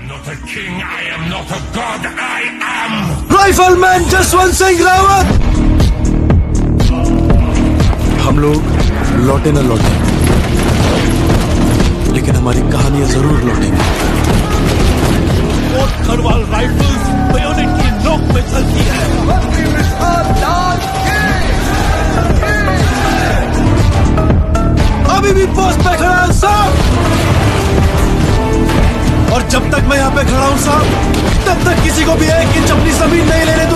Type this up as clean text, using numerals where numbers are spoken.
not a king, I am not a god, I am Rifleman Jaswant Singh Rawat। हम लोग लौटे न लौटे, लेकिन हमारी कहानियां जरूर लौटेंगी। गढ़वाल राइफल्स बयोनेट की नोक में चलती है। अभी भी पोस्ट पे खड़ा हूं साहब, और जब तक मैं यहाँ पे खड़ा हूं साहब, तब तक किसी को भी 1 इंच अपनी जमीन नहीं लेने